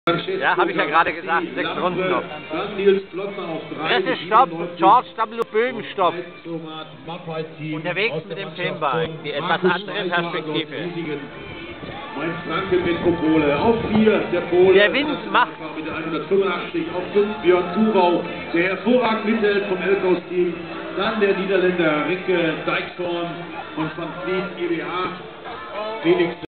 Ja, habe ich ja gerade gesagt, 6 Runden noch. Dann Nils Klotzer auf 3. Presse Stopp, George W. Böhm Stopp. Unterwegs mit dem Filmbike, die etwas andere Perspektive. Mein Franken-Metropole auf 4, der Pole. Der Wind macht. Mit der 185 auf 5, Björn Thurau, der hervorragend mithält vom Elkhaus-Team. Dann der Niederländer Rikke Dijkshoorn und Van Vliet EWA. Felix